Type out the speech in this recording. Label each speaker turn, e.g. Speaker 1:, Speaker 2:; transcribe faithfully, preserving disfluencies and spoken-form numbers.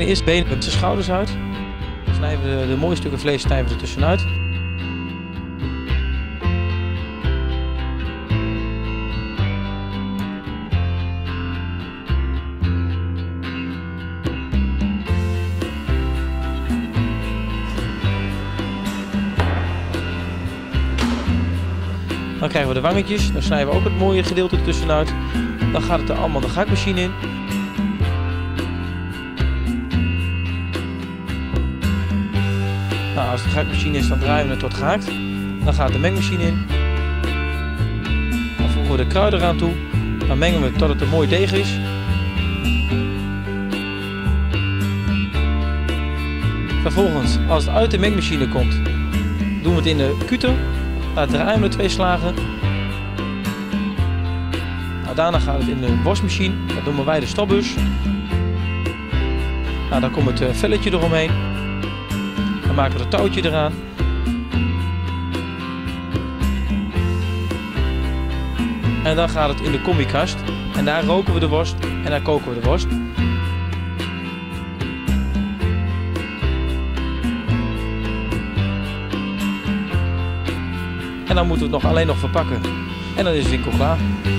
Speaker 1: eerst benen met de schouders uit. Dan snijden we de, de mooie stukken vlees snijden we er tussenuit. Dan krijgen we de wangetjes, dan snijden we ook het mooie gedeelte er tussenuit. Dan gaat het er allemaal de gaakmachine in. Nou, als de gaakmachine is, dan draaien we het tot gehaakt. Dan gaat de mengmachine in. Dan voegen we de kruiden eraan toe. Dan mengen we het tot het een mooi deeg is. Vervolgens, als het uit de mengmachine komt, doen we het in de kuter. Daar draaien we de twee slagen. Nou, daarna gaat het in de wasmachine. Dat doen we bij de stopbus. Nou, dan komt het velletje eromheen. Dan maken we het touwtje eraan. En dan gaat het in de combikast. En daar roken we de worst en daar koken we de worst. En dan moeten we het nog alleen nog verpakken. En dan is de winkel klaar.